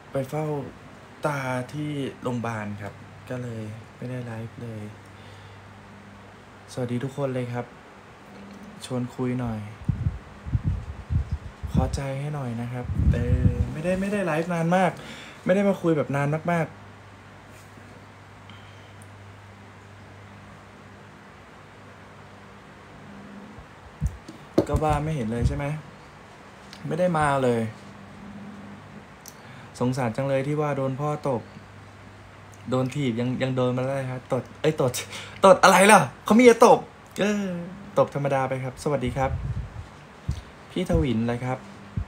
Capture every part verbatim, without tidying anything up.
ไปเฝ้าตาที่โรงพยาบาลครับก็เลยไม่ได้ไลฟ์เลยสวัสดีทุกคนเลยครับชวนคุยหน่อยขอใจให้หน่อยนะครับเออไม่ได้ไม่ได้ไลฟ์นานมากไม่ได้มาคุยแบบนานมากๆก็ว่าไม่เห็นเลยใช่ไหมไม่ได้มาเลยสงสารจังเลยที่ว่าโดนพ่อตบโดนถีบยังยังโดนมาได้ครับตดเอ้ยตดตดอะไรล่ะเขามีจะตบเออตบธรรมดาไปครับสวัสดีครับพี่ทวินเลยครับ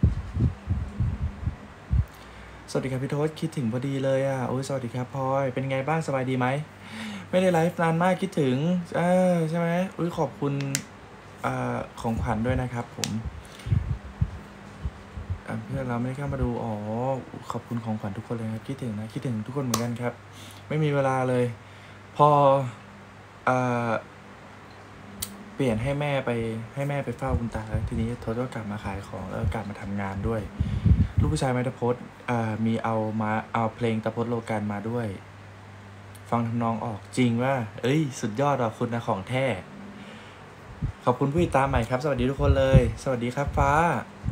สวัสดีครับพี่โทษคิดถึงพอดีเลยอ่ะโอ้ยสวัสดีครับพลอยเป็นไงบ้างสบายดีไหมไม่ได้ไลฟ์นานมากคิดถึงเออใช่ไหมอุ้ยขอบคุณอ่าของขวัญด้วยนะครับผมเพื่อนเราไม่ได้เข้ามาดูอ๋อขอบคุณของขวัญทุกคนเลยครับคิดถึงนะคิดถึงทุกคนเหมือนกันครับไม่มีเวลาเลยพออ่าเปลี่ยนให้แม่ไปให้แม่ไปเฝ้าคุณตาแล้วทีนี้โทษก็กลับมาขายของแล้วกลับมาทำงานด้วยลูกผู้ชายไมตรพจน์อ่ามีเอามาเอาเพลงตะพดโลกันมาด้วยฟังทำนองออกจริงว่าเอ้ยสุดยอดอ่ะคุณนะของแท้ขอบคุณผู้ติดตามใหม่ครับสวัสดีทุกคนเลยสวัสดีครับฟ้า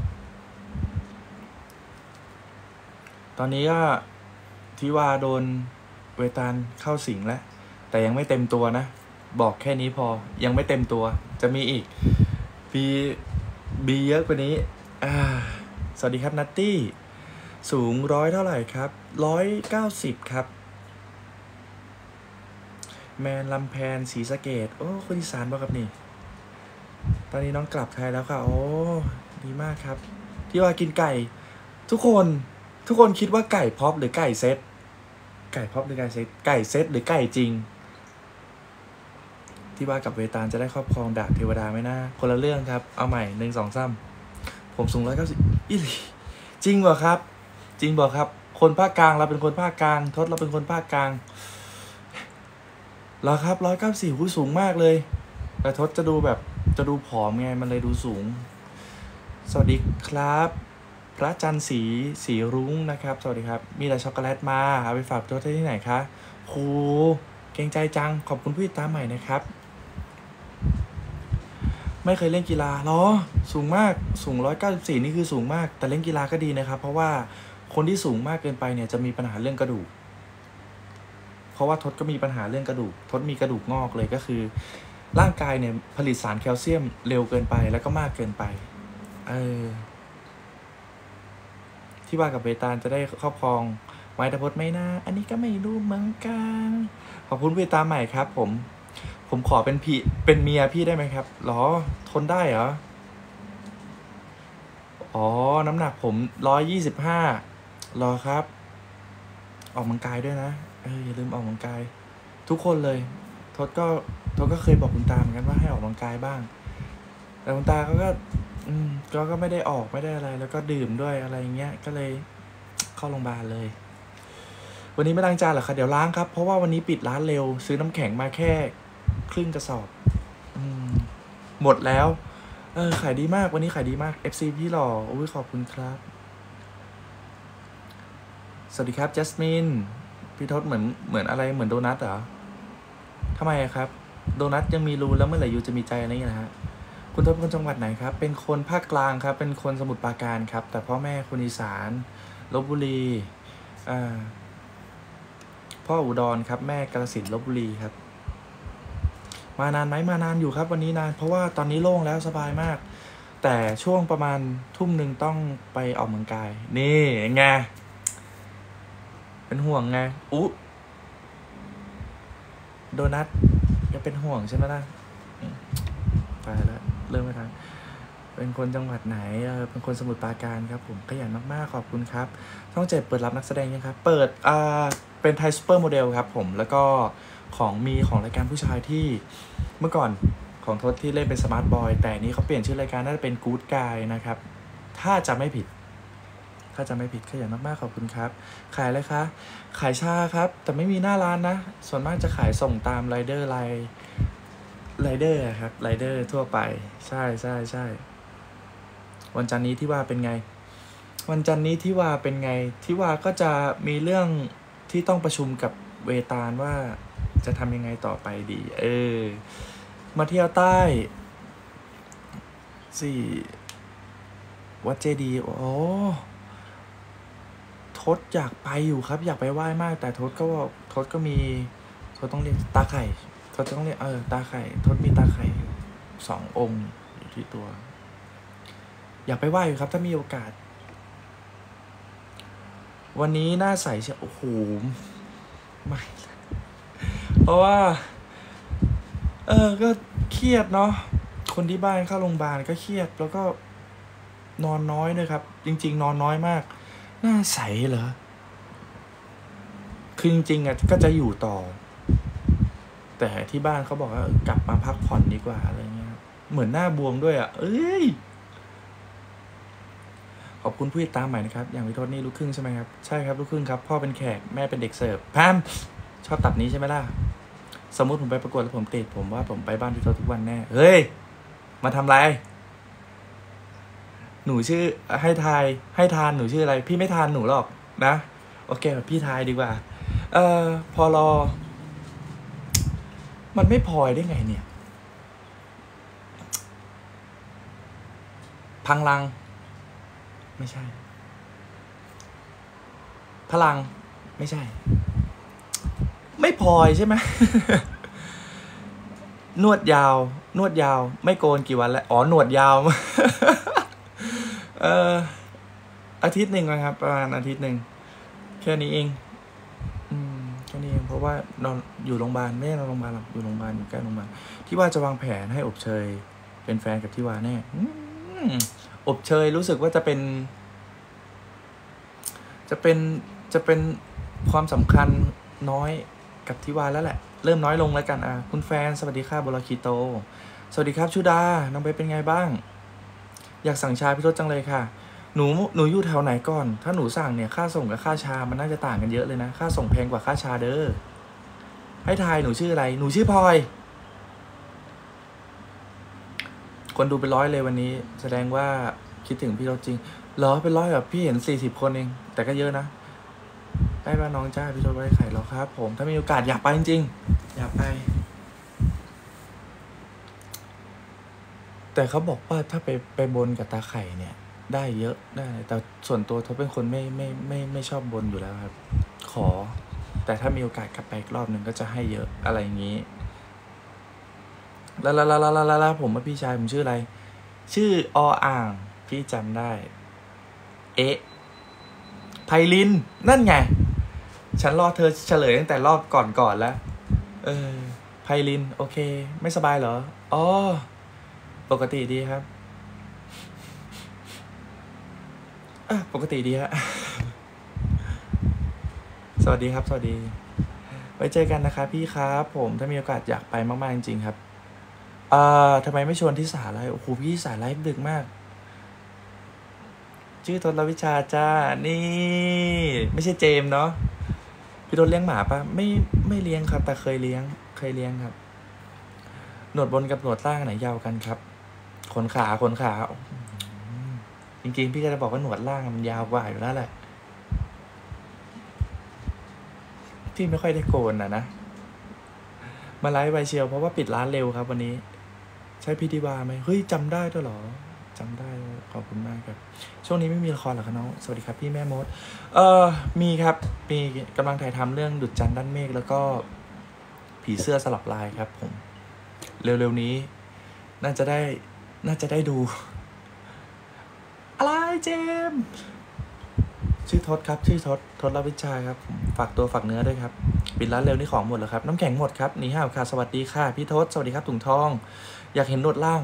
ตอนนี้ก็ที่ว่าโดนเวตาลเข้าสิงแล้วแต่ยังไม่เต็มตัวนะบอกแค่นี้พอยังไม่เต็มตัวจะมีอีกบีบีเยอะกว่านี้อ่าสวัสดีครับนัตตี้สูงร้อยเท่าไหร่ครับร้อยเก้าสิบครับแมนลำแพนศรีสะเกดโอ้คนอีสานบอกครับนี่ตอนนี้น้องกลับไทยแล้วค่ะโอ้ดีมากครับที่ว่ากินไก่ทุกคนทุกคนคิดว่าไก่พ็อปหรือไก่เซตไก่พ็อปหรือไก่เซตไก่เซตหรือไก่จริงที่ว่ากับเวตาลจะได้ครอบครองดาบเทวดาไหมนะคนละเรื่องครับเอาใหม่หนึ่งสองสามผมสูงร้อยเก้าสิบอีหลีจริงเหรอครับจริงบอกครับคนภาคกลางเราเป็นคนภาคกลางทศเราเป็นคนภาคกลางเหรอครับร้อยเก้าสิบผู้สูงมากเลยแต่ทศจะดูแบบจะดูผอมไงมันเลยดูสูงสวัสดีครับพระจันทร์สีสีรุ้งนะครับสวัสดีครับมีแต่ช็อกโกแลตมาเอาไปฝากทศที่ไหนคะโหเกรงใจจังขอบคุณผู้ติดตามใหม่นะครับไม่เคยเล่นกีฬาหรอสูงมากสูงร้อยเก้าสิบสี่นี่คือสูงมากแต่เล่นกีฬาก็ดีนะครับเพราะว่าคนที่สูงมากเกินไปเนี่ยจะมีปัญหาเรื่องกระดูกเพราะว่าทศก็มีปัญหาเรื่องกระดูกทศมีกระดูกงอกเลยก็คือร่างกายเนี่ยผลิตสารแคลเซียมเร็วเกินไปแล้วก็มากเกินไปเออที่ว่ากับเบตาลจะได้ครอบครองไม้ตะพดไหมนะอันนี้ก็ไม่รู้เหมือนกันขอบคุณเบตาลใหม่ครับผมผมขอเป็นพี่เป็นเมียพี่ได้ไหมครับหรอทนได้เหรออ๋อน้ำหนักผมร้อยยี่สิบห้ารอครับออกกำลังกายด้วยนะเอออย่าลืมออกกำลังกายทุกคนเลยทศก็ทศก็เคยบอกคุณตาเหมือนกันว่าให้ออกกำลังกายบ้างแต่คุณตาเขาก็อืมก็ก็ไม่ได้ออกไม่ได้อะไรแล้วก็ดื่มด้วยอะไรเงี้ยก็เลยเข้าโรงพยาบาลเลยวันนี้ไม่ล้างจานเหรอคะเดี๋ยวล้างครับเพราะว่าวันนี้ปิดร้านเร็วซื้อน้ำแข็งมาแค่ครึ่งกระสอบอืมหมดแล้วเออขายดีมากวันนี้ขายดีมาก เอฟ ซี พี่หล่ออุ้ยขอบคุณครับสวัสดีครับจัสมินพี่ทศเหมือนเหมือนอะไรเหมือนโดนัทเหรอทำไมครับโดนัทยังมีรูแล้วเมื่อไหร่ยูจะมีใจอะไรอย่างเงี้ยนะฮะคุณทศเป็นคนจังหวัดไหนครับเป็นคนภาคกลางครับเป็นคนสมุทรปราการครับแต่พ่อแม่คนอีสานลพบุรีอ่าพ่ออุดรครับแม่กาฬสินธุ์ลพบุรีครับมานานไหมมานานอยู่ครับวันนี้นานเพราะว่าตอนนี้โล่งแล้วสบายมากแต่ช่วงประมาณทุ่มหนึ่งต้องไปออกกำลังกายนี่ไงเป็นห่วงไงอุ๊โดนัทจะเป็นห่วงใช่ไหมล่ะไปแล้วเริ่มไม่ทันเป็นคนจังหวัดไหนเออเป็นคนสมุทรปราการครับผมขยันมากๆขอบคุณครับช่องเจ็ดเปิดรับนักแสดงยังครับเปิดอ่าเป็นไทยซูเปอร์โมเดลครับผมแล้วก็ของมีของรายการผู้ชายที่เมื่อก่อนของทศที่เล่นเป็นสมาร์ทบอยแต่นี้เขาเปลี่ยนชื่อรายการน่าจะเป็นกู๊ดกายนะครับถ้าจะไม่ผิดถ้าจะไม่ผิดขยันมากๆขอบคุณครับขายอะไรคะขายชาครับแต่ไม่มีหน้าร้านนะส่วนมากจะขายส่งตามไรเดอร์ไลไรเดอร์ครับไรเดอร์ทั่วไปใช่ใช่ใช่วันจันทร์นี้ที่ว่าเป็นไงวันจันทร์นี้ที่ว่าเป็นไงที่ว่าก็จะมีเรื่องที่ต้องประชุมกับเวตาลว่าจะทำยังไงต่อไปดีเออมาเที่ยวใต้สี่วัดเจดีย์โอ้ทศอยากไปอยู่ครับอยากไปไหว้มากแต่ทศก็ทศก็มีทศต้องเรียกตาไข่ทศต้องเรียกเออตาไข่ทศมีตาไข่สององค์อยู่ที่ตัวอยากไปไหว้อยู่ครับถ้ามีโอกาสวันนี้หน้าใสใช่โอ้โหไม่เพราะว่าเออก็เครียดเนาะคนที่บ้านเข้าโรงพยาบาลก็เครียดแล้วก็นอนน้อยด้วยครับจริงๆนอนน้อยมากหน้าใสเหรอคือจริงๆอ่ะก็จะอยู่ต่อแต่ที่บ้านเขาบอกว่ากลับมาพักผ่อนดีกว่าอะไรเงี้ยเหมือนหน้าบวมด้วยอ่ะเอ้ยขอบคุณผู้ติดตามใหม่นะครับอย่างวิโรจน์นี่ลูกครึ่งใช่ไหมครับใช่ครับลูกครึ่งครับพ่อเป็นแขกแม่เป็นเด็กเสิร์ฟแพมชอบตับนี้ใช่ไหมล่ะสมมุติผมไปประกวดแล้วผมติดผมว่าผมไปบ้านพี่โรจน์ทุกวันแน่เฮ้ยมาทำไรหนูชื่อให้ทายให้ทานหนูชื่ออะไรพี่ไม่ทานหนูหรอกนะโอเคพี่ทายดีกว่าเอ่อพอรอมันไม่พลอยได้ไงเนี่ยพังลังไม่ใช่พลังไม่ใช่ไม่พลอยใช่ไหม นวดยาวนวดยาวไม่โกนกี่วันแล้วอ๋อหนวดยาว เอออาทิตย์หนึ่งนะครับประมาณอาทิตย์หนึ่งแค่นี้เองอืมแค่นี้เองเพราะว่านอนอยู่โรงพยาบาลไม่ได้นอนโรงพยาบาลหรอกอยู่โรงพยาบาลอยู่ใกล้โรงพยาบาลที่ว่าจะวางแผนให้อบเชยเป็นแฟนกับที่ว่าแน่อบเชยรู้สึกว่าจะเป็นจะเป็นจะเป็นความสำคัญน้อยกับที่ว่าแล้วแหละเริ่มน้อยลงแล้วกันอ่ะคุณแฟนสวัสดีค่ะบลคิโตสวัสดีครับชุดาน้องเบสเป็นไงบ้างอยากสั่งชาพี่รถจังเลยค่ะหนูหนูอยู่แถวไหนก่อนถ้าหนูสั่งเนี่ยค่าส่งกับค่าชามันน่าจะต่างกันเยอะเลยนะค่าส่งแพงกว่าค่าชาเด้อให้ทายหนูชื่ออะไรหนูชื่อพลอยคนดูเป็นร้อยเลยวันนี้แสดงว่าคิดถึงพี่รถจริงเหรอเป็นร้อยแบบพี่เห็นสี่สิบคนเองแต่ก็เยอะนะได้ป่ะน้องจ้าพี่รถไว้ไข่แล้วครับผมถ้ามีโอกาสอยากไปจริงๆอยากไปแต่เขาบอกว่าถ้าไปไปบนกับตาไข่เนี่ยได้เยอะได้แต่ส่วนตัวเขาเป็นคนไม่ไม่ไม่ไม่ชอบบนอยู่แล้วครับขอแต่ถ้ามีโอกาสกลับไปอีกรอบหนึ่งก็จะให้เยอะอะไรอย่างนี้แล้วแล้วแล้วแล้วแล้วผมว่าพี่ชายผมชื่ออะไรชื่อออ่างพี่จำได้เอ๊ะไพลินนั่นไงฉันรอเธอเฉลยตั้งแต่รอบก่อนก่อนแล้วเออไพลินโอเคไม่สบายเหรออ๋อปกติดีครับอ่ะปกติดีฮะ สวัสดีครับสวัสดีไว้เจอกันนะครับพี่ครับผมถ้ามีโอกาสอยากไปมากๆจริงๆครับเอ่อทำไมไม่ชวนที่สาไลฟ์โอ้โหพี่สาไลฟ์ดึกมากชื่อทศวิชาจ้านี่ไม่ใช่เจมเนาะพี่ทศเลี้ยงหมาปะไม่ไม่เลี้ยงครับแต่เคยเลี้ยงเคยเลี้ยงครับหนวดบนกับหนวดล่างไหนยาวกันครับขนขาขนขาจริงๆพี่ก็จะบอกว่าหนวดล่างมันยาวกว่าอยู่แล้วแหละที่ไม่ค่อยได้โกนนะนะมาไลฟ์ไวเชียวเพราะว่าปิดร้านเร็วครับวันนี้ใช่พี่ดีวาไหมเฮ้ยจำได้ด้วยหรอจำได้ขอบคุณมากครับช่วงนี้ไม่มีละครหรอคะน้องสวัสดีครับพี่แม่มดเออมีครับมีกำลังถ่ายทำเรื่องดุจจันทร์ด้านเมฆแล้วก็ผีเสื้อสลับลายครับผมเร็วๆนี้น่าจะได้น่าจะได้ดูอะไรเจมชื่อทศครับชื่อทศทศรัวิชาครับฝากตัวฝากเนื้อด้วยครับปิดร้านเร็วนี่ของหมดแล้วครับน้ำแข็งหมดครับนี่ห้าวค่ะสวัสดีค่ะพี่ทศสวัสดีครับถุงทองอยากเห็นหนวดล่าง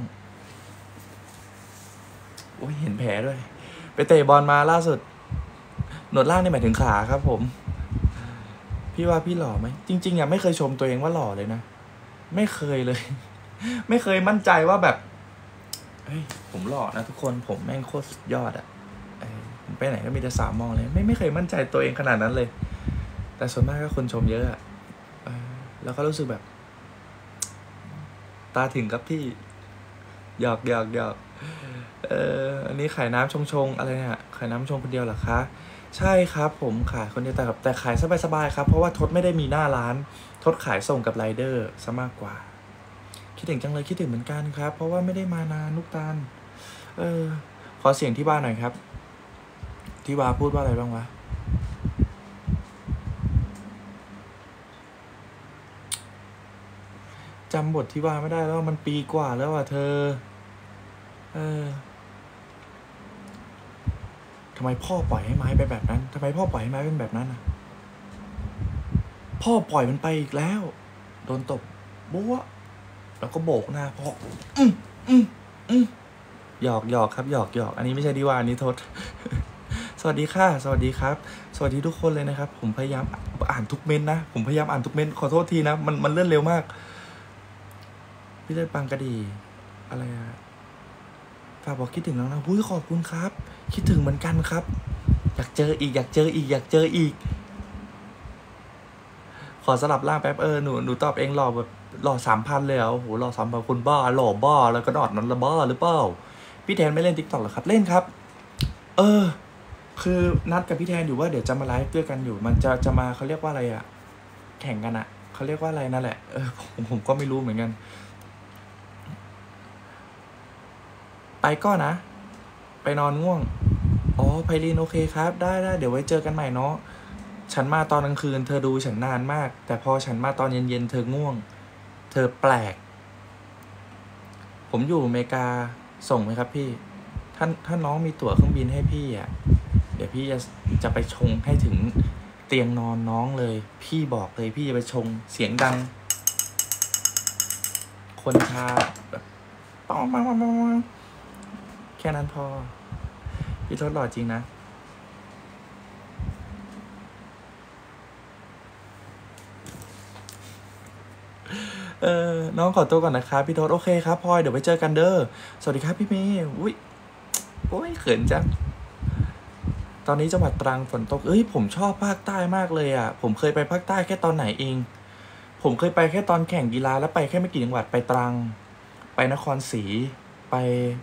โอ้ยเห็นแผลด้วยไปเตะบอลมาล่าสุดหนวดล่างนี่หมายถึงขาครับผมพี่ว่าพี่หล่อไหมจริงๆอ่ะไม่เคยชมตัวเองว่าหล่อเลยนะไม่เคยเลย ไม่เคยมั่นใจว่าแบบเฮ้ยผมหล่อนะทุกคนผมแม่งโคตรสุดยอดอ่ะไปไหนก็มีแต่สาวมองเลยไม่ไม่เคยมั่นใจตัวเองขนาดนั้นเลยแต่ส่วนมากก็คนชมเยอะอะแล้วก็รู้สึกแบบตาถึงครับพี่หยอกหยอกหยอกเอออันนี้ขายน้ำชงชงอะไรเนี่ยขายน้ำชงคนเดียวเหรอคะใช่ครับผมขายคนเดียวแต่แต่ขายสบายๆครับเพราะว่าทศไม่ได้มีหน้าร้านทศขายส่งกับไรเดอร์ซะมากกว่าคิดถึงจังเลยคิดถึงเหมือนกันครับเพราะว่าไม่ได้มานานลูกตาลเออขอเสียงที่บ้านหน่อยครับที่วาพูดว่าอะไรบ้างวะจำบทที่วาไม่ได้แล้วมันปีกว่าแล้วอ่ะเธอเออทำไมพ่อปล่อยให้ไม้เป็นแบบนั้นทำไมพ่อปล่อยให้ไม้เป็นแบบนั้นอ่ะพ่อปล่อยมันไปอีกแล้วโดนตบบัวแล้วก็โบกหน้าพ่ออืมอืมอืมหยอกหยอกครับหยอกหยอกอันนี้ไม่ใช่ดีว่าอันนี้โทษ สวัสดีค่ะสวัสดีครับสวัสดีทุกคนเลยนะครับผมพยายามอ่านทุกเมนนะผมพยายามอ่านทุกเมนขอโทษทีนะมันมันเลื่อนเร็วมากพี่เลิศปังกระดีอะไรอะฝากบอกคิดถึงแล้วนะอุ้ยขอบคุณครับคิดถึงเหมือนกันครับอยากเจออีกอยากเจออีกอยากเจออีกขอสลับร่างแป๊บเออหนูหนูตอบเองหล่อแบบหล่อสามพันเลยเหรอโอ้โหหล่อสามพันคนบ้าหล่อบ้าแล้วก็นอดนั้นละบ้าหรือเปล่าพี่แทนไม่เล่นติ๊กต็อกหรอครับเล่นครับเออคือนัดกับพี่แทนอยู่ว่าเดี๋ยวจะมาไลฟ์ด้วยกันอยู่มันจะจะมาเขาเรียกว่าอะไรอะแข่งกันอะเขาเรียกว่าอะไรนั่นแหละเออผมผมก็ไม่รู้เหมือนกันไปก็นะไปนอนง่วงอ๋อไพลินโอเคครับได้ได้เดี๋ยวไว้เจอกันใหม่เนาะฉันมาตอนกลางคืนเธอดูฉันนานมากแต่พอฉันมาตอนเย็นๆเธอง่วงเธอแปลกผมอยู่อเมริกาส่งไหมครับพี่ถ้าถ้าน้องมีตั๋วเครื่องบินให้พี่อ่ะเดี๋ยวพี่จะจะไปชงให้ถึงเตียงนอนน้องเลยพี่บอกเลยพี่จะไปชงเสียงดังคนชาแบบป้องปังปังปังแค่นั้นพอพี่ทดหล่อจริงนะเออน้องขอตัวก่อนนะครับพี่ทศโอเคครับพลอยเดี๋ยวไปเจอกันเด้อสวัสดีครับพี่เมย์อุ้ยโอ้ยเขินจังตอนนี้จังหวัดตรังฝนตกเอ้ยผมชอบภาคใต้มากเลยอ่ะผมเคยไปภาคใต้แค่ตอนไหนเองผมเคยไปแค่ตอนแข่งกีฬาแล้วไปแค่ไม่กี่จังหวัดไปตรังไปนครศรีไป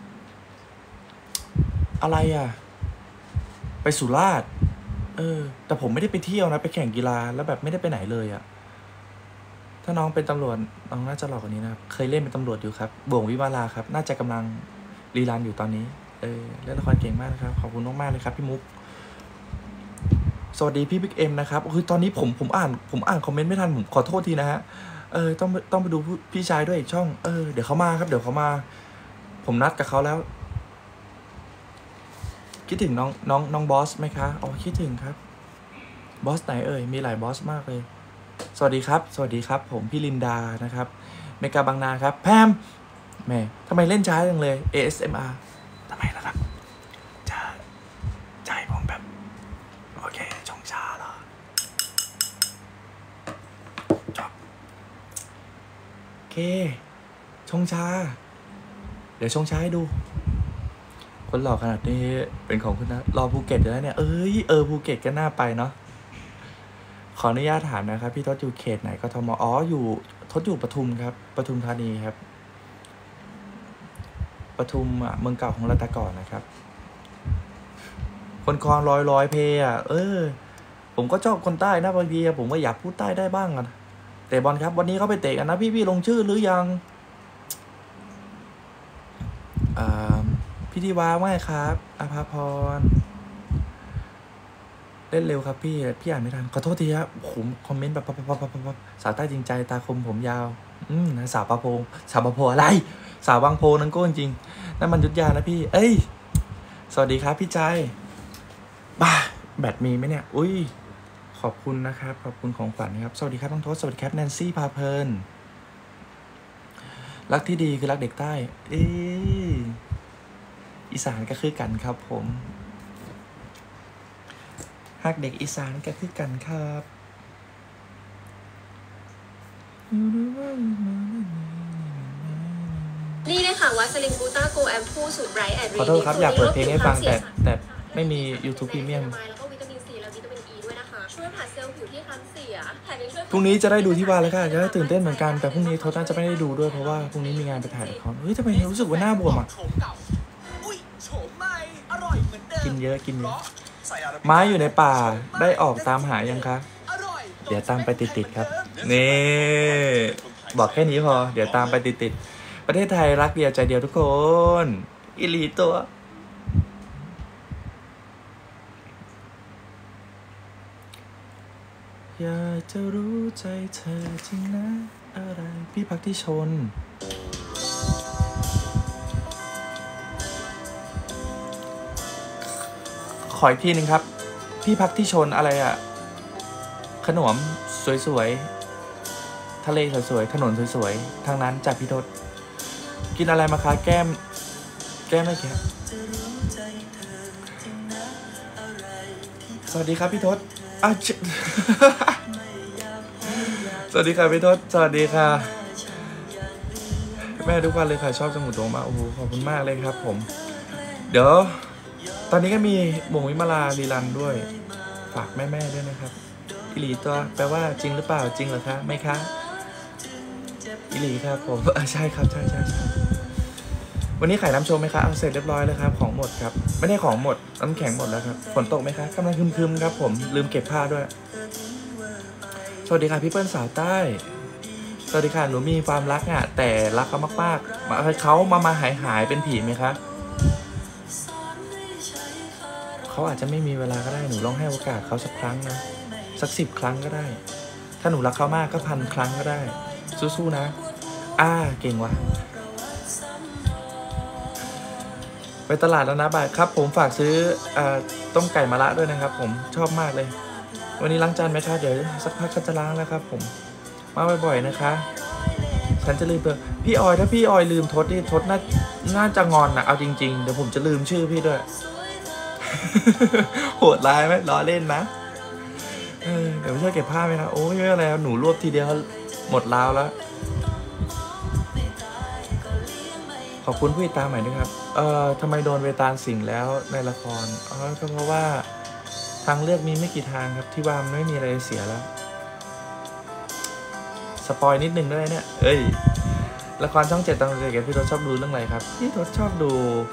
อะไรอ่ะไปสุราษฎร์เออแต่ผมไม่ได้ไปเที่ยวนะไปแข่งกีฬาแล้วแบบไม่ได้ไปไหนเลยอ่ะถ้าน้องเป็นตำรวจน้องน่าจะหล่อกว่านี้นะครับเคยเล่นเป็นตำรวจอยู่ครับบ่วงวิวาลาครับน่าจะกำลังรีรันอยู่ตอนนี้เออเล่นละครเก่งมากนะครับขอบคุณมากๆเลยครับพี่มุกสวัสดีพี่บิ๊กเอ็มนะครับคือตอนนี้ผมผมอ่านผมอ่านคอมเมนต์ไม่ทันผมขอโทษทีนะฮะเออต้องต้องไปดูพี่ชายด้วยอีกช่องเออเดี๋ยวเขามาครับเดี๋ยวเขามาผมนัดกับเขาแล้วคิดถึงน้องน้องน้องบอสไหมคะอ๋อคิดถึงครับบอสไหนเอ่ยมีหลายบอสมากเลยสวัสดีครับสวัสดีครับผมพี่ลินดานะครับเมกาบางนาครับแพมแม่ทำไมเล่นช้าจังเลย เอ เอส เอ็ม อาร์ ทำไมล่ะครับจะใจผมแบบโอเคชงชาเหรอจบโอเคชงชาเดี๋ยวชงชาให้ดูคนหล่อขนาดนี้เป็นของคุณนะรอภูเก็ตอยู่แล้วเนี่ยเอ้ยเออภูเก็ตก็น่าไปเนาะขออนุญาตถามนะครับพี่ทศอยู่เขตไหนกทมอ๋ออยู่ทศอยู่ปทุมครับปทุมธานีครับปทุมอ่ะเมืองเก่าของเราแต่ก่อนนะครับคนคลองลอยลอยเพอ่ะเออผมก็ชอบคนใต้นะบางทีผมก็อยากพูดใต้ได้บ้างอะแต่บอลครับวันนี้เขาไปเตะกันนะพี่พี่ลงชื่อหรือยังอ่าพี่ดีวาไม่ครับอภาพรเล่นเร็วครับพี่พี่อ่านไม่ทันขอโทษทีครับผมคอมเมนต์แบบปั๊บปั๊บปั๊บปั๊บสาวใต้จริงใจตาคมผมยาวอืมสาวปะโพสาวปะโพอะไรสาวบางโพนั่นก็จริงนั่นมันยุทธยานะพี่เอ้ยสวัสดีครับพี่ใจบ้าแบตมีไหมเนี่ยอุ้ยขอบคุณนะครับขอบคุณของขวัญนะครับสวัสดีครับน้องโทษสวัสดีครับแนนซี่พาเพลินรักที่ดีคือรักเด็กใต้เอออีสานก็คือกันครับผมฮักเด็กอีสานก็คือกันครับนี่เลยค่ะวัสลินบูต้าโกแอมพูสูตรไบรท์แอนด์รีขอโทษครับอยากเปิดเพลงให้ฟังแต่แต่ไม่มี YouTube พรีเมียมแล้วก็วิตามินซีและวิตามินอีด้วยนะคะช่วยผัดเซลล์ผิวที่คันเสียแถมยังช่วยพรุ่งนี้จะได้ดูที่บ้านแล้วค่ะจะได้ตื่นเต้นเหมือนกันแต่พรุ่งนี้โทษน่าจะไม่ได้ดูด้วยเพราะว่าพรุ่งนี้มีงานไปถ่ายละครเฮ้ยทำไมรู้สึกว่าหน้าบวมอ่ะกินเยอะกินเยอะม้าอยู่ในป่าได้ออกตามหายังคะเดี๋ยวตามไปติดๆครับนี่บอกแค่นี้พอเดี๋ยวตามไปติดๆประเทศไทยรักเดียวใจเดียวทุกคนอิลีตัวอยากจะรู้ใจเธอจริงนะอะไรพี่พักที่ชนขออีกทีหนึ่งครับพี่พักที่ชนอะไรอะขนมสวยๆทะเลสวยๆถนนสวยๆทางนั้นจากพี่ทศกินอะไรมาคะแก้มแก้มไม่แค่สวัสดีครับพี่ทศอ้าวสวัสดีค่ะพี่ทศสวัสดีค่ะแม่ทุกวันเลยค่ะชอบจังหวัดตรงมาโอ้โหขอบคุณมากเลยครับผมเดี๋ยวตอนนี้ก็มีหม่งวิมาลาลีลันด้วยฝากแม่ๆด้วยนะครับอิหลีตัวแปลว่าจริงหรือเปล่าจริงเหรอคะไม่คะอิหลีครับผมใช่ครับใช่ใช่ใช่วันนี้ขายน้ำชมไหมคะเอาเสร็จเรียบร้อยแล้วครับของหมดครับไม่ได้ของหมดน้ำแข็งหมดแล้วครับฝนตกไหมคะกำลังคึมๆครับผมลืมเก็บผ้าด้วยสวัสดีค่ะพี่เปิ้ลสาวใต้สวัสดีค่ะหนูมีความรักอ่ะแต่รักเขามากๆมาเขามามาหายหายเป็นผีไหมคะเขาอาจจะไม่มีเวลาก็ได้หนูลองให้โอกาสเขาสักครั้งนะสักสิบครั้งก็ได้ถ้าหนูรักเขามากก็พันครั้งก็ได้สู้ๆนะอ่าเก่งว่ะไปตลาดแล้วนะบ่ายครับผมฝากซื้อต้มไก่มะระด้วยนะครับผมชอบมากเลยวันนี้ล้างจานไหมคะเดี๋ยวสักพักก็จะล้างแล้วครับผมมาบ่อยๆนะคะฉันจะลืมเบอร์พี่ออยถ้าพี่ออยลืมทศนี่ทศน่าน่าจะงอนนะเอาจริงๆเดี๋ยวผมจะลืมชื่อพี่ด้วย โหดร้ายไหมล้อเล่นนะเออเดี๋ยวช่วยเก็บผ้าไหมครับโอ้ยไม่อะไรหนูรวบทีเดียวหมดราวแล้วขอบคุณผู้ติดตามใหม่ด้วยครับเอ่อทำไมโดนเวตาลสิงแล้วในละครอ๋อก็เพราะว่าทางเลือกมีไม่กี่ทางครับที่ว่ามันไม่มีอะไรเสียแล้วสปอยนิดนึงได้เนี่ยเอ้ยละครช่องเจ็ดตอนเด็กพี่ทศชอบดูเรื่องอะไรครับพี่ทศชอบดู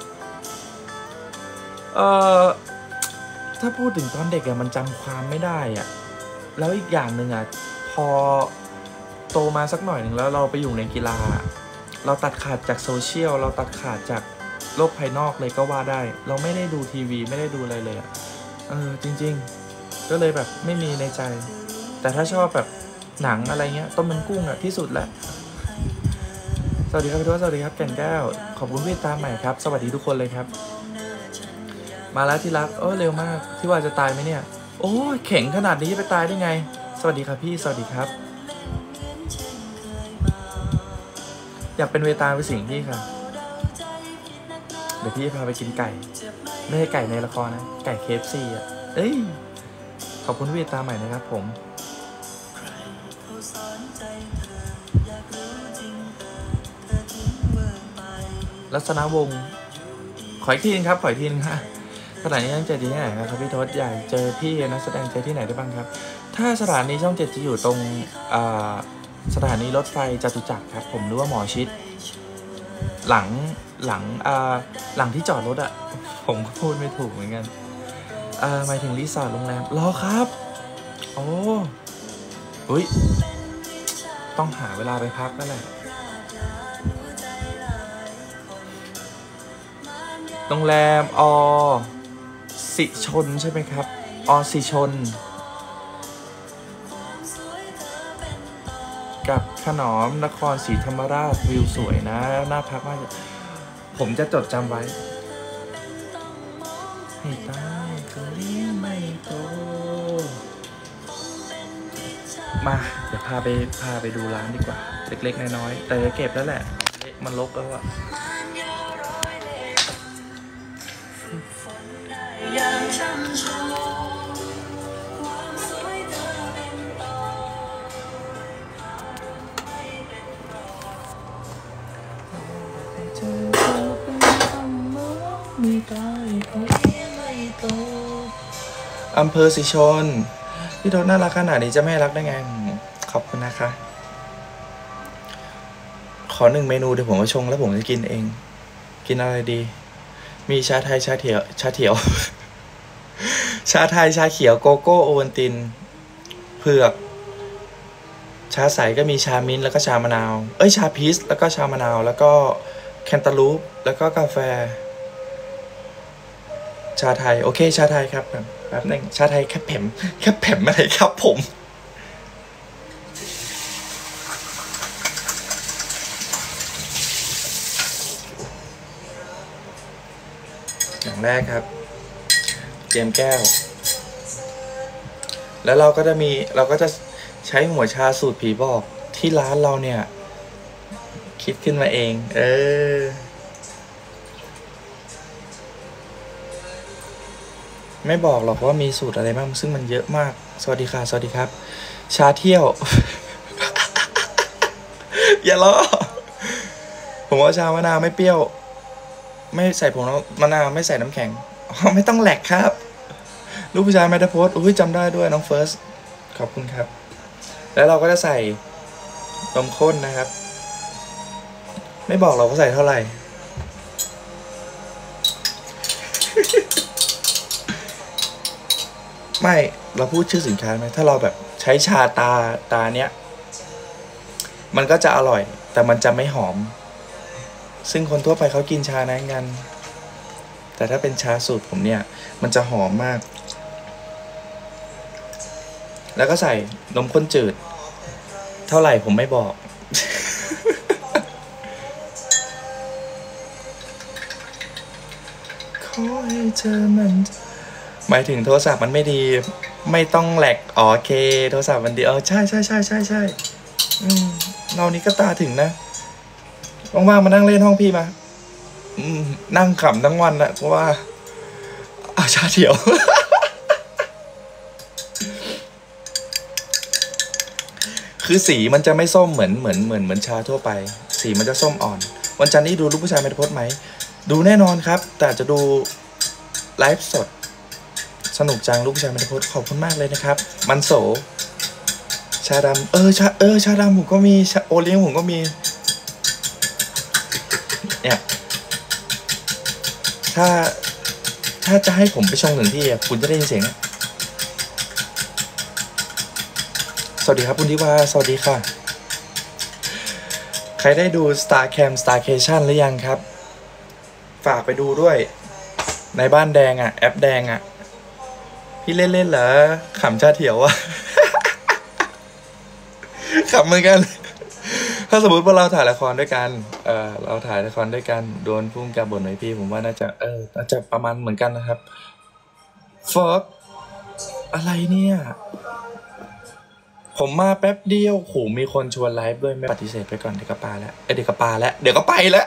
เอ่อถ้าพูดถึงตอนเด็กอะมันจำความไม่ได้อะแล้วอีกอย่างหนึ่งอะพอโตมาสักหน่อยหนึ่งแล้วเราไปอยู่ในกีฬาเราตัดขาดจากโซเชียลเราตัดขาดจากโลกภายนอกเลยก็ว่าได้เราไม่ได้ดูทีวีไม่ได้ดูอะไรเลยอะเออจริงๆก็เลยแบบไม่มีในใจแต่ถ้าชอบแบบหนังอะไรเงี้ยต้มมันกุ้งอะที่สุดแหละสวัสดีครับพี่ทศสวัสดีครับแก่นแก้วขอบคุณพี่ตามใหม่ครับสวัสดีทุกคนเลยครับมาแล้วที่รักโอ้เร็วมากที่ว่าจะตายไหมเนี่ยโอ้แข็งขนาดนี้ไปตายได้ไงสวัสดีครับพี่สวัสดีครับอยากเป็นเวตาลไปสิงพี่ค่ะเดี๋ยวพี่พาไปกินไก่ไม่ใช่ไก่ในละครนะไก่ เค เอฟ ซี อ่ะเอ้ยขอบคุณพี่ตามใหม่นะครับผมลักษณะวงขออีกทีนึงครับขออีกทีนึงค่ะสถานีช่องเจ็ดที่ไหนครับพี่ทศอยากเจอพี่นักแสดงเจอที่ไหนได้บ้างครับถ้าสถานีช่องเจ็ดจะอยู่ตรงสถานีรถไฟจตุจักรครับผมหรือว่าหมอชิดหลังหลังหลังที่จอดรถอะผมก็พูดไม่ถูกเหมือนกันหมายถึงรีสอร์ทโรงแรมรอครับโอ้อุ้ยต้องหาเวลาไปพักแล้วแหละโรงแรมอสิชนใช่ไหมครับอสิชนกับขนอมนครศรีธรรมราชวิวสวยนะน่าพักมากผมจะจดจำไว้ให้ตายก็เลี้ยงไม่โตมาเดี๋ยวพาไปพาไปดูร้านดีกว่าเล็กๆน้อยๆแต่จะเก็บแล้วแหละมันรกแล้วอะอำเภอสิชนพี่ทศน่ารักขนาดนี้จะไม่รักได้ไงขอบคุณนะคะขอหนึ่งเมนูเดี๋ยวผมมาชงแล้วผมจะกินเองกินอะไรดีมีชาไทยชาเขียวชาเขียวชาไทยชาเขียวโกโก้โอวัลตินเผือกชาใสก็มีชามิ้นท์แล้วก็ชามะนาวเอ้ยชาพีชแล้วก็ชามะนาวแล้วก็แคนตาลูปแล้วก็กาแฟชาไทยโอเคชาไทยครับแป๊บนึงชาไทยแคปเผ็มแคปเผ็มอะไรครับผมอย่างแรกครับเตรียมแก้วแล้วเราก็จะมีเราก็จะใช้หัวชาสูตรผีบอกที่ร้านเราเนี่ยคิดขึ้นมาเองเออไม่บอกหรอกว่ามีสูตรอะไรบ้างซึ่งมันเยอะมากสวัสดีค่ะสวัสดีครับชาเที่ยว อย่าล้อผมว่าชามะนาวไม่เปรี้ยวไม่ใส่ผงมะนาวไม่ใส่น้ำแข็งไม่ต้องแหลกครับลูกผู้ชายแมทโพสอุ้ยจำได้ด้วยน้องเฟิร์สขอบคุณครับแล้วเราก็จะใส่นมข้นนะครับไม่บอกเราก็ใส่เท่าไหร่ ไม่เราพูดชื่อสินค้าไหมถ้าเราแบบใช้ชาตาตาเนี้ยมันก็จะอร่อยแต่มันจะไม่หอมซึ่งคนทั่วไปเขากินชานั้นกันแต่ถ้าเป็นชาสูตรผมเนี่ยมันจะหอมมากแล้วก็ใส่นมข้นจืดเท่าไหร่ผมไม่บอก ขอให้เธอมันหมายถึงโทรศัพท์มันไม่ดีไม่ต้องแหลกอ๋อโอเคโทรศัพท์มันดีเออใช่ใช่ใช่ใช่ใช่อืมเรานี้ก็ตาถึงนะว่างๆมานั่งเล่นห้องพี่มาอืมนั่งขำทั้งวันแหละเพราะว่าอาชาเถียว คือสีมันจะไม่ส้มเหมือนเหมือนเหมือนเหมือนชาทั่วไปสีมันจะส้มอ่อนวันจันทร์นี้ดูลูกผู้ชายไม่ได้โพสไหมดูแน่นอนครับแต่จะดูไลฟ์สดสนุกจังลูกผู้ชายไม่ได้โพสขอบคุณมากเลยนะครับมันโสชาดำเออชาเออชาดำผมก็มีชาโอเลี้ยงผมก็มีเนี่ยถ้าถ้าจะให้ผมไปชงถึงที่คุณจะได้ยินเสียงสวัสดีครับคุณทิวาสวัสดีค่ะใครได้ดู Starcam Starcation หรือยังครับฝากไปดูด้วยในบ้านแดงอ่ะแอปแดงอ่ะพี่เล่นๆเหรอขำชาเถียวอ่ะ ขำเหมือนกันถ้าสมมติว่าเราถ่ายละครด้วยกันเออเราถ่ายละครด้วยกันโดนพุ่งกับบทหน่อยพี่ผมว่าน่าจะเออน่าจะประมาณเหมือนกันนะครับฟอกอะไรเนี่ยผมมาแป๊บเดียวโหมีคนชวนไลฟ์ด้วยไม่ปฏิเสธไปก่อนเดี๋ยวก็ปาแล้วเอ้ยเดี๋ยวก็ปาแล้วเดี๋ยวก็ไปแล้ว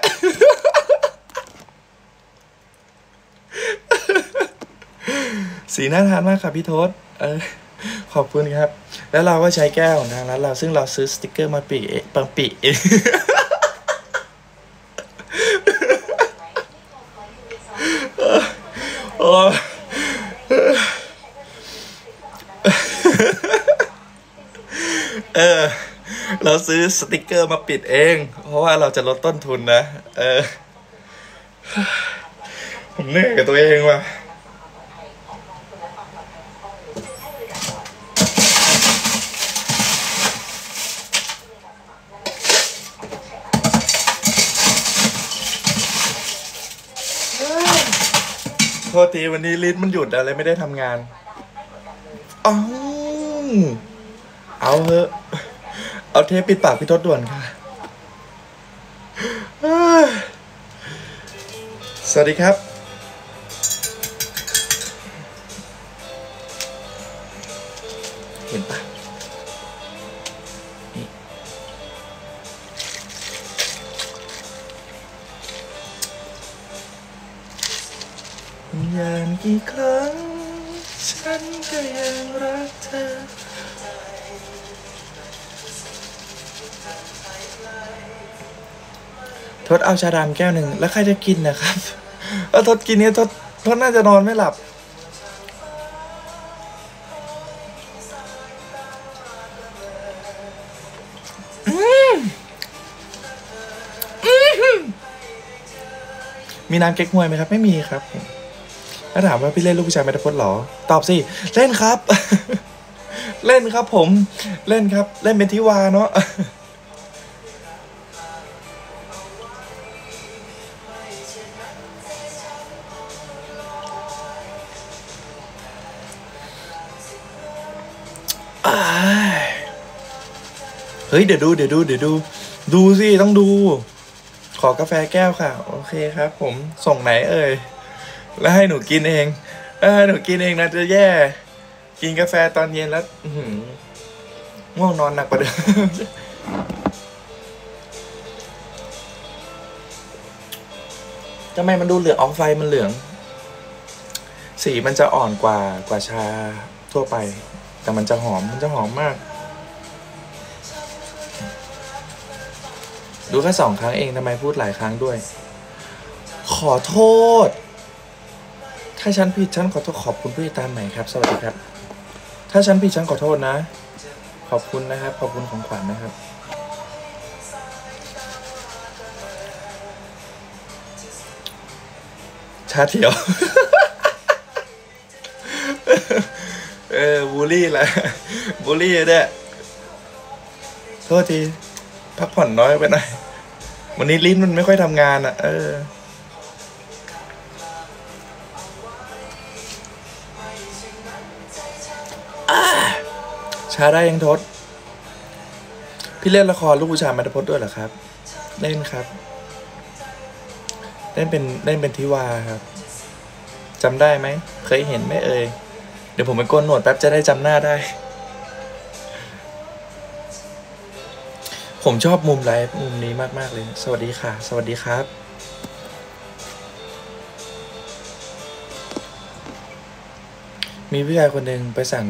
สีน่าทานมากครับพี่โทษเออขอบคุณครับแล้วเราก็ใช้แก้วของทางร้านเราซึ่งเราซื้อสติกเกอร์มาปิเองปังปิเองโอ้เออเราซื้อสติกเกอร์มาปิดเองเพราะว่าเราจะลดต้นทุนนะเออผมเหนื่อยกับตัวเองว่ะโทษทีวันนี้ลิ้นมันหยุดอะไรไม่ได้ทำงานอ้าวเอาเถอะเอาเทปปิดปากพี่ทศด่วนค่ะสวัสดีครับเห็นปะนี่อย่างกี่ครั้งฉันก็ยังรักเธอทดเอาชาดำแก้วหนึ่งแล้วใครจะกินนะครับเออทดกินเนี่ยทดทดน่าจะนอนไม่หลับมีน้ำเก๊กฮวยไหมครับไม่มีครับถ้าถามว่าพี่เล่นลูกผู้ชายเมตาพจน์หรอตอบสิเล่นครับ เล่นครับผมเล่นครับเล่นเป็นทิวาเนาะ เฮ้ยเดี๋ยวดูเดี๋ยวดูเดี๋ยวดูดูสิต้องดูขอกาแฟแก้วค่ะโอเคครับผมส่งไหนเอ่ยแล้วให้หนูกินเองเออหนูกินเองนะจะแย่กินกาแฟตอนเย็นแล้วง่วงนอนหนักกว่าเดิม ทำไมมันดูเหลืองออกไฟมันเหลืองสีมันจะอ่อนกว่ากว่าชาทั่วไปแต่มันจะหอมมันจะหอมมากดูแค่สองครั้งเองทำไมพูดหลายครั้งด้วยขอโทษถ้าฉันผิดฉันขอโทษขอบคุณผู้ติดตามใหม่ครับสวัสดีครับถ้าฉันผิดฉันขอโทษนะขอบคุณนะครับขอบคุณของขวัญนะครับชาเขียว เออบูลลี่แหละบูลลี่เนี่ยโทษทีพักผ่อนน้อยไปหน่อยวันนี้ลิ้นมันไม่ค่อยทำงานอ่ะเออชาได้ยังทศพี่เล่นละครลูกผู้ชายเมตาพจน์ด้วยเหรอครับเล่นครับเล่นเป็นเล่นเป็นทิวาครับจำได้ไหมเคยเห็นไหมเอ่ยเดี๋ยวผมไปโกนหนวดแป๊บจะได้จำหน้าได้ผมชอบมุมไลฟ์มุมนี้มากๆเลยสวัสดีค่ะสวัสดีครับมีผู้ชายคนหนึ่งไปสั่ง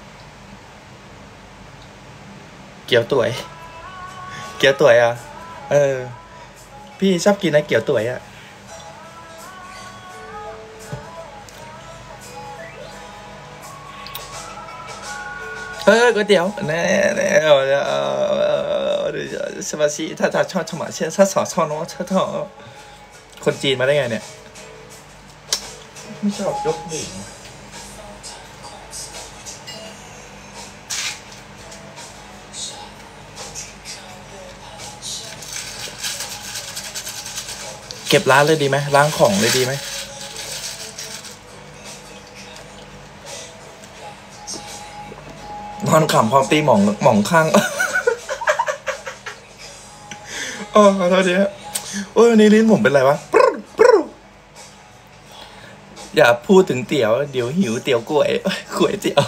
เกี๊ยวตุ๋ยเกี๊ยวตุ๋ยอ่ะเออพี่ชอบกินนะเกี๊ยวตุ๋ยอ่ะเออก๋วยเตี๋ยวแน่แน่เออเออเออสมาชิถ้าถ้าชอบชอบเช่นถ้าสอชอบน้องชอบท้อคนจีนมาได้ไงเนี่ยไม่ชอบยกดื่มเก็บร้านเลยดีไหมล้างของเลยดีไหมนอนขำพร้อมตีหมองหมองข้างอ๋อขอโทษทีครับโอ้ยวันนี้ลิ้นผมเป็นไรวะอย่าพูดถึงเตี๋ยวเดี๋ยวหิวเตี๋ยวกล้วยกล้วยเตี๋ยว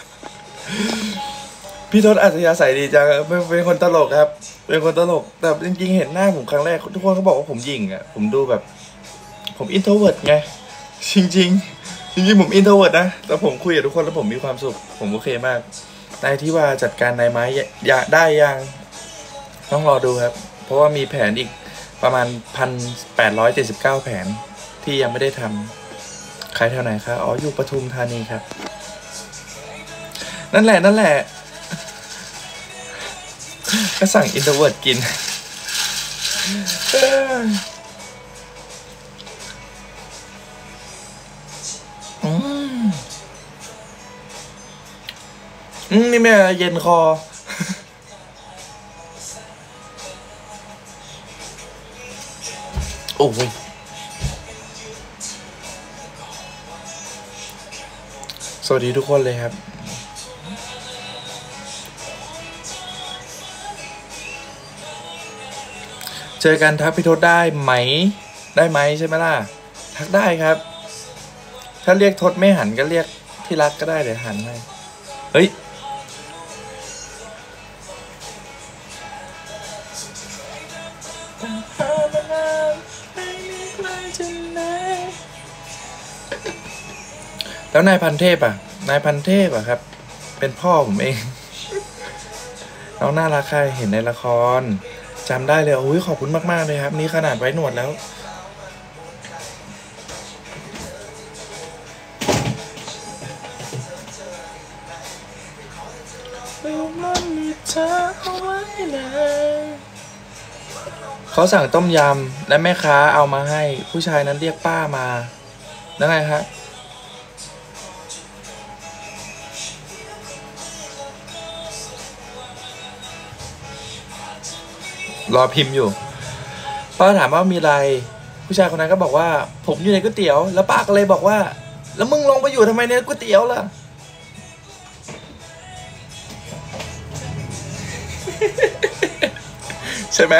พี่ทศอัจฉริยะใส่ดีจังเป็นคนตลกครับเป็นคนตลกแต่จริงๆเห็นหน้าผมครั้งแรกทุกคนเขาบอกว่าผมหยิ่งอ่ะผมดูแบบผมอินโทรเวิร์ตไงจริงๆจริงๆผมอินโทรเวิร์ตนะแต่ผมคุยกับทุกคนแล้วผมมีความสุขผมโอเคมากนายที่ว่าจัดการนายไม้ยาได้ยังต้องรอดูครับเพราะว่ามีแผนอีกประมาณพันแปดร้อยเจ็ดสิบเก้าแผนที่ยังไม่ได้ทำใครแถวไหนคะอ๋ออยู่ปทุมธานีครับนั่นแหละนั่นแหละก็สั่งอินโทรเวิร์ตกินอืมอืมนี่แม่เย็นคอโอ้ยสวัสดีทุกคนเลยครับเจอกันทักพี่ทศได้ไหมได้ไหมใช่ไหมล่ะทักได้ครับถ้าเรียกทศไม่หันก็เรียกที่รักก็ได้เดี๋ยวหันให้เฮ้ยแล้วนายพันเทพอ่ะนายพันเทพอ่ะครับเป็นพ่อผมเองน้องน่ารักใครเห็นในละครจำได้เลยโอ้ยขอบคุณมากๆเลยครับนี่ขนาดไว้หนวดแล้วเขาสั่งต้มยำและแม่ค้าเอามาให้ผู้ชายนั้นเรียกป้ามาแล้วไงครับรอพิมพ์อยู่ป้าถามว่ามีอะไรผู้ชายคนนั้นก็บอกว่าผมอยู่ในก๋วยเตี๋ยวแล้วป้าก็เลยบอกว่าแล้วมึงลงไปอยู่ทำไมในก๋วยเตี๋ยวล่ะ ใช่ไหม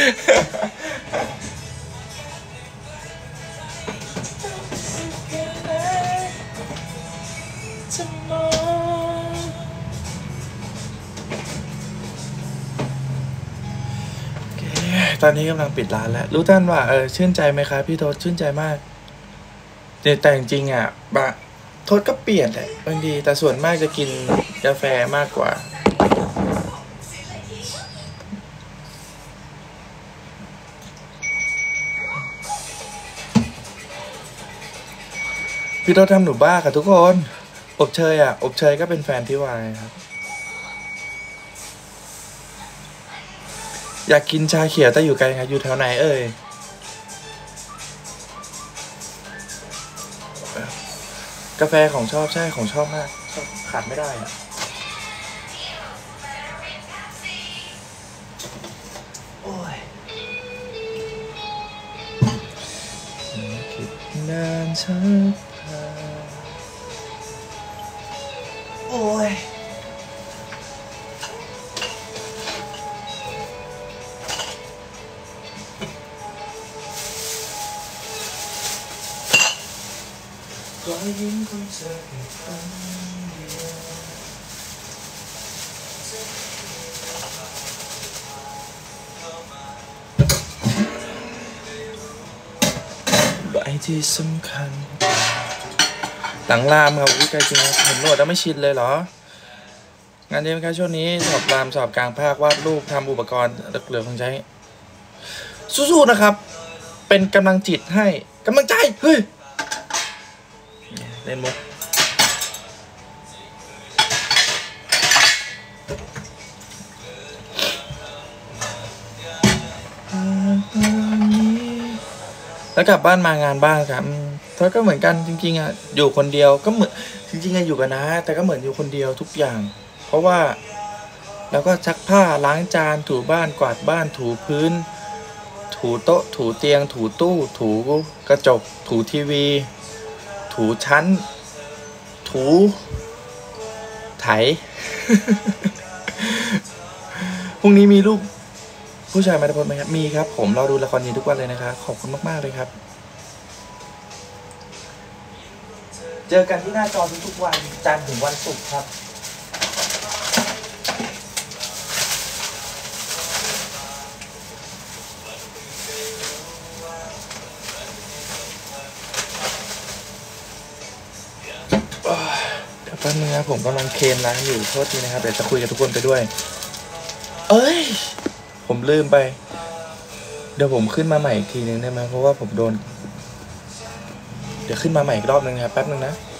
ตอนนี้กำลังปิดร้านแล้วรู้ท่านว่าเออชื่นใจไหมครับพี่โทษชื่นใจมากแต่จริงๆอ่ะบะโทษก็เปลี่ยนแหละบางทีแต่ส่วนมากจะกินกาแฟมากกว่าพี่โทษทำหนูบ้าค่ะทุกคนอบเชยอ่ะอบเชยก็เป็นแฟนพี่วายครับอยากกินชาเขียวแต่อยู่ไกลครับอยู่แถวไหนเอ่ยกาแฟของชอบใช่ของชอบมากชอบขาดไม่ได้อ่ะโอ้ยคิดนานชักพาโอ้ยรอยยิ้มของเธอเป็นครั้งเดียวใบที่สำคัญหลังรามครับวิจัยจริงเห็นหนวดแล้วไม่ชินเลยเหรองานเดียวกันช่วงนี้สอบรามสอบกลางภาควาดรูปทำอุปกรณ์เหลือของใช้สู้ๆนะครับเป็นกำลังจิตให้กำลังใจเฮ้ยเล่นมุกแล้วกลับบ้านมางานบ้างครับเธอก็เหมือนกันจริงๆอ่ะอยู่คนเดียวก็เหมือนจริงๆอะอยู่กันนะแต่ก็เหมือนอยู่คนเดียวทุกอย่างเพราะว่าแล้วก็ซักผ้าล้างจานถูบ้านกวาดบ้านถูพื้นถูโต๊ะถูเตียงถูตู้ถูกระจกถูทีวีถูชั้นถูไถ พรุ่งนี้มีรูปผู้ชายมาตะพลไหมครับมีครับผมเราดูละครนี้ทุกวันเลยนะครับขอบคุณมากๆเลยครับเจอกันที่หน้าจอทุกๆวันจันทร์ถึงวันศุกร์ครับเดี๋ยวแป๊บนึงนะผมกำลังเคลมร้านอยู่โทษทีนะครับเดี๋ยวจะคุยกับทุกคนไปด้วยเอ้ยผมลืมไปเดี๋ยวผมขึ้นมาใหม่อีกทีนึงได้ไหมเพราะว่าผมโดนเดี๋ยวขึ้นมาใหม่อีกรอบนึงนะครับแป๊บนึงนะ